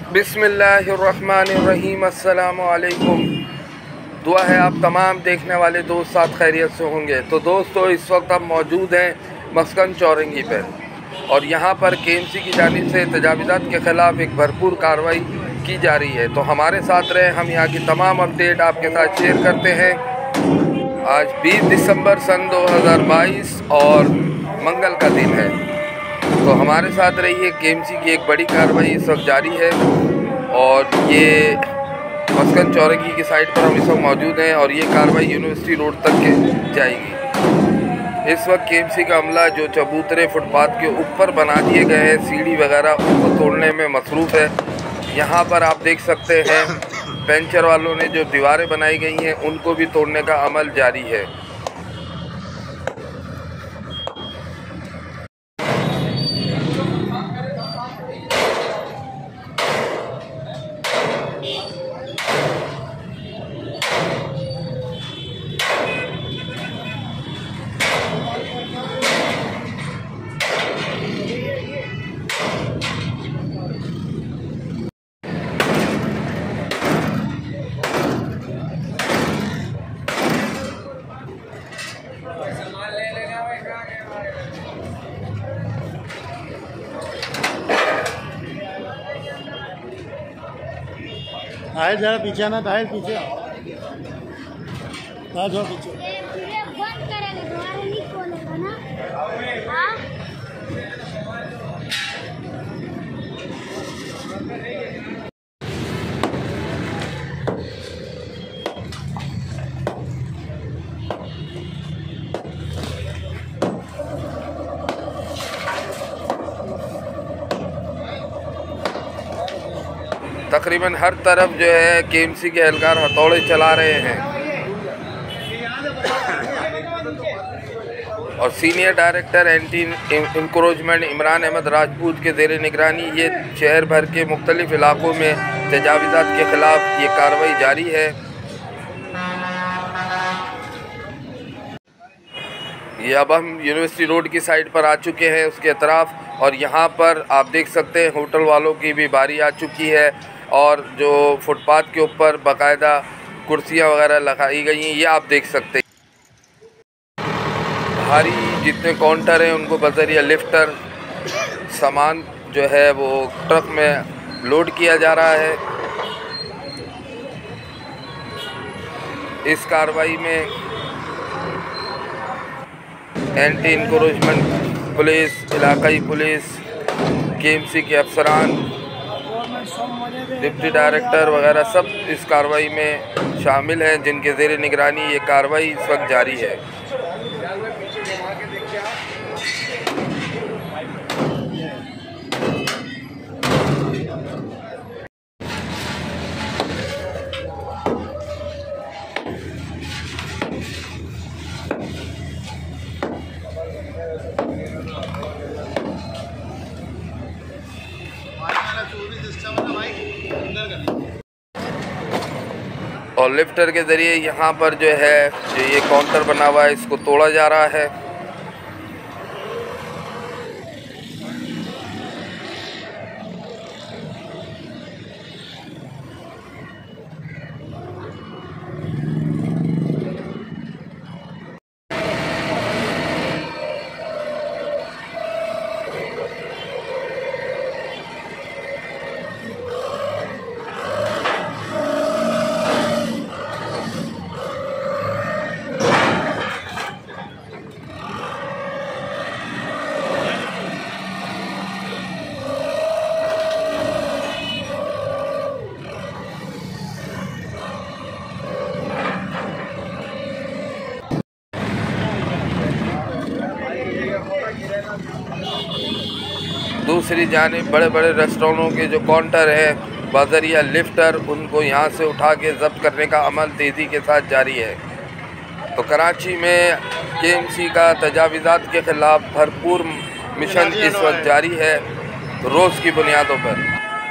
बिस्मिल्लाहिर्रहमानिर्रहीम। अस्सलामु अलैकुम। दुआ है आप तमाम देखने वाले दोस्त साथ खैरियत से होंगे। तो दोस्तों, इस वक्त हम मौजूद हैं मस्कन चौरंगी पर, और यहाँ पर KMC की जानिब से तजावीज़ात के ख़िलाफ़ एक भरपूर कार्रवाई की जा रही है। तो हमारे साथ रहें, हम यहाँ की तमाम अपडेट आपके साथ शेयर करते हैं। आज 20 दिसंबर सन 2022 और मंगल का दिन है। तो हमारे साथ रहिए। KMC की एक बड़ी कार्रवाई इस वक्त जारी है, और ये मस्कन चौरंगी की साइड पर हम इस वक्त मौजूद हैं, और ये कार्रवाई यूनिवर्सिटी रोड तक के जाएगी। इस वक्त KMC का अमला जो चबूतरे फुटपाथ के ऊपर बना दिए गए हैं, सीढ़ी वगैरह, उनको तोड़ने में मसरूफ़ है। यहाँ पर आप देख सकते हैं पेंचर वालों ने जो दीवारें बनाई गई हैं उनको भी तोड़ने का अमल जारी है। ताहिर जरा पीछे ना, ताहिर पीछे जो पीछे बंद करेगा, दोबारा नहीं खोलेगा ना। हाँ, तकरीबन हर तरफ जो है KMC के एहलकार हथौड़े चला रहे हैं, और senior director anti encroachment Imran Ahmed Rajput के ज़ेर निगरानी ये शहर भर के मुख्तलिफ इलाकों में तजावीज़ात के ख़िलाफ़ ये कार्रवाई जारी है। ये अब हम यूनिवर्सिटी रोड की साइड पर आ चुके हैं, उसके अतराफ़, और यहाँ पर आप देख सकते हैं होटल वालों की भी बारी आ चुकी है, और जो फुटपाथ के ऊपर बाकायदा कुर्सियाँ वगैरह लगाई गई हैं, ये आप देख सकते हैं। भारी जितने काउंटर हैं उनको बज़रिया लिफ्टर सामान जो है वो ट्रक में लोड किया जा रहा है। इस कार्रवाई में एंटी इंक्रोचमेंट पुलिस, इलाकाई पुलिस, KMC के अफसरान, डिप्टी डायरेक्टर वगैरह सब इस कार्रवाई में शामिल हैं, जिनके ज़ेर निगरानी ये कार्रवाई इस वक्त जारी है। और लिफ्टर के ज़रिए यहाँ पर जो है जो ये काउंटर बना हुआ है इसको तोड़ा जा रहा है। दूसरी जानिब बड़े बड़े रेस्टोरेंटों के जो काउंटर हैं बज़रिया लिफ्टर, उनको यहाँ से उठा के ज़ब्त करने का अमल तेज़ी के साथ जारी है। तो कराची में KMC का तजावीज़ात के ख़िलाफ़ भरपूर मिशन इस वक्त जारी है, रोज़ की बुनियादों पर।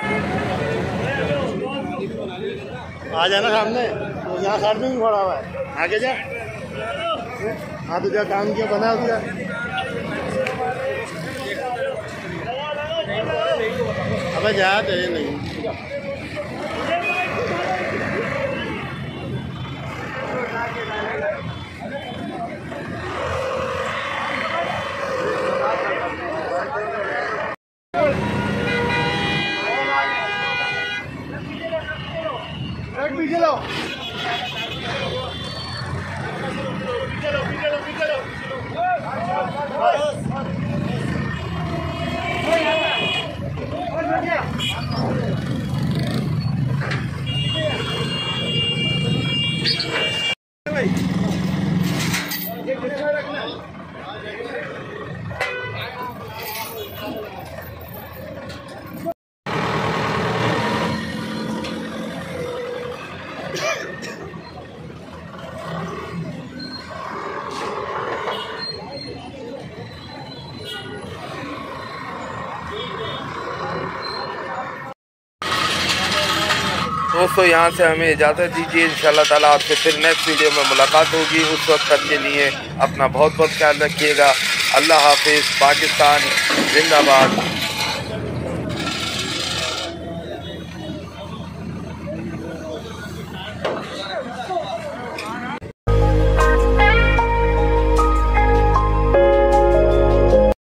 आ जाना सामने, तो यहाँ साइड में भी खड़ा हुआ है, आगे जा। हाँ तो क्या काम किया, बना दिया। अबे जा नहीं दोस्तों यहाँ से हमें इजाज़त दीजिए। इंशाल्लाह ताला आपसे फिर नेक्स्ट वीडियो में मुलाकात होगी। उस वक्त तक के लिए अपना बहुत बहुत ख्याल रखिएगा। अल्लाह हाफिज़। पाकिस्तान जिंदाबाद।